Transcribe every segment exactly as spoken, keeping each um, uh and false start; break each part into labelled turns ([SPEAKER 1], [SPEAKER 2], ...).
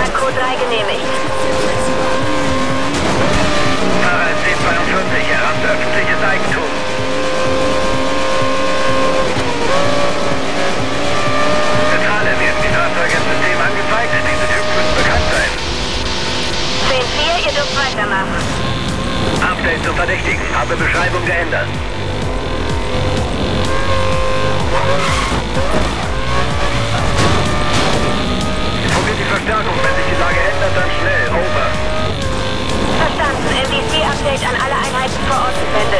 [SPEAKER 1] Q drei genehmigt.
[SPEAKER 2] Fahrer S C zweiundvierzig, er rammt öffentliches Eigentum. Zentrale, werden die Fahrzeuge im System angezeigt? Diese Typen müssen bekannt sein.
[SPEAKER 1] zehn vier, ihr dürft weitermachen.
[SPEAKER 2] Update zu Verdächtigen. Habe Beschreibung geändert. Probiert die Verstärkung. Wenn sich die Lage ändert, dann schnell. Over.
[SPEAKER 1] Verstanden. M V C-Update an alle Einheiten vor Ort gesendet.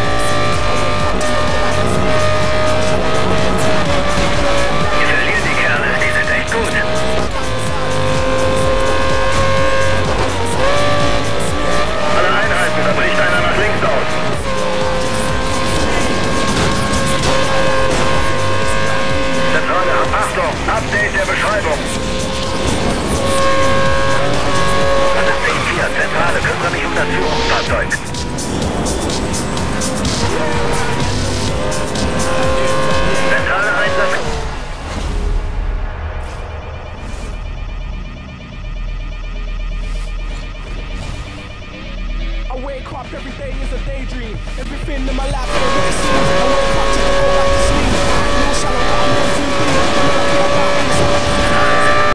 [SPEAKER 2] Wir verlieren die Kerle. Die sind echt gut. Alle Einheiten, da bricht einer nach links aus. Zentrale, Achtung, Update der Beschreibung. Das ist zehn vier, Zentrale, kümmere mich um das Führungsfahrzeug. Zentrale Einsatz.
[SPEAKER 3] I wake up every day is a daydream. Everything in my life is